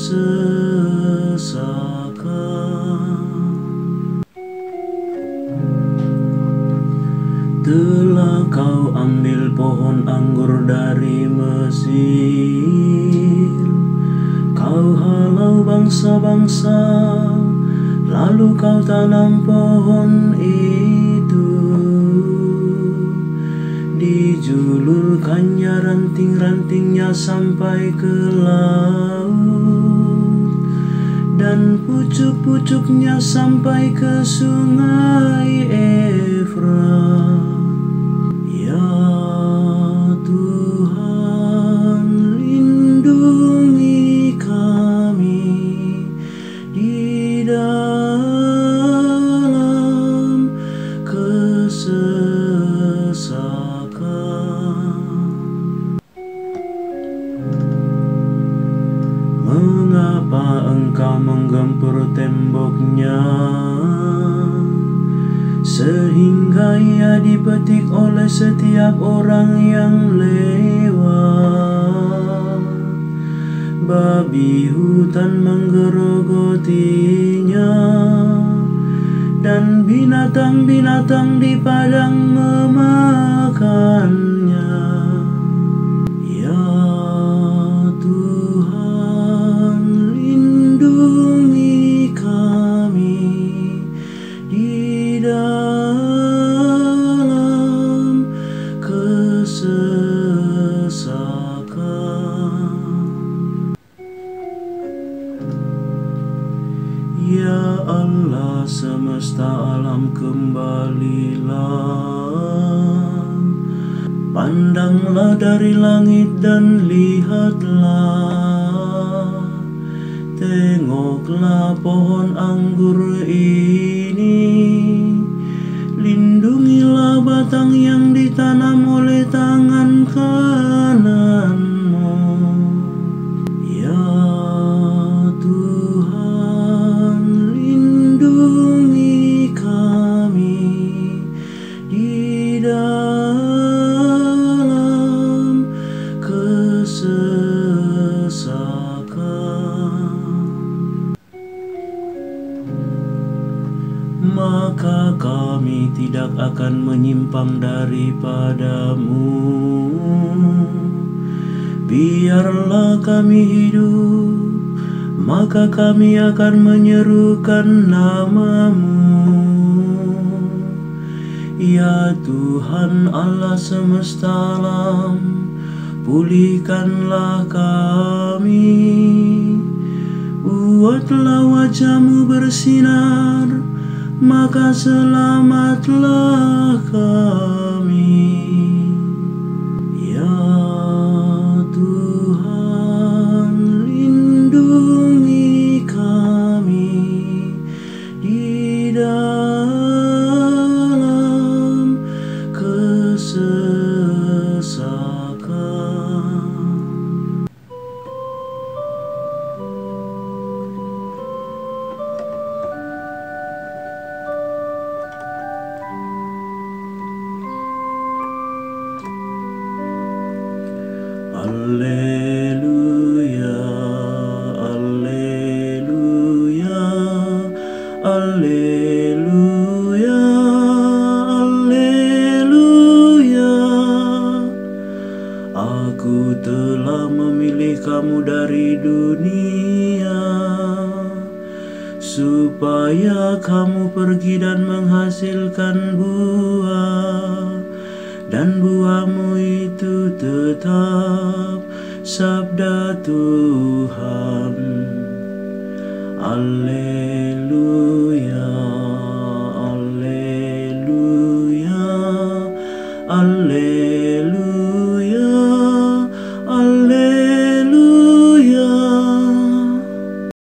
kesesakan. Telah kau ambil pohon anggur dari Mesir, kau halau bangsa-bangsa, lalu kau tanam pohon itu. Dijulurkannya ranting-rantingnya sampai ke laut, dan pucuk-pucuknya sampai ke sungai Efrat. Ya Tuhan, lindungi kami di dalam kesesakan. Mengapa engkau menggempur temboknya, sehingga ia dipetik oleh setiap orang yang lewat? Babi hutan menggerogotinya, dan binatang-binatang di padang memakannya. Ya Tuhan, lindungi kami di dalam kesesakan. Ya Allah semesta alam, kembalilah, pandanglah dari langit dan lihatlah, tengoklah pohon anggur ini, lindungilah batang yang ditanam oleh tangan kananmu. Ya Tuhan, lindungi kami di dalam kesesakan. Maka kami tidak akan menyimpang daripadamu. Biarlah kami hidup, maka kami akan menyerukan namamu. Ya Tuhan Allah semesta alam, pulihkanlah kami. Buatlah wajah-Mu bersinar, maka selamatlah kami. Ya Tuhan, lindungi kami di dalam kesesakan. Alleluia, alleluia, alleluia, alleluia. Aku telah memilih kamu dari dunia, supaya kamu pergi dan menghasilkan buah, dan buahmu itu tetap sabda Tuhan. Alleluia.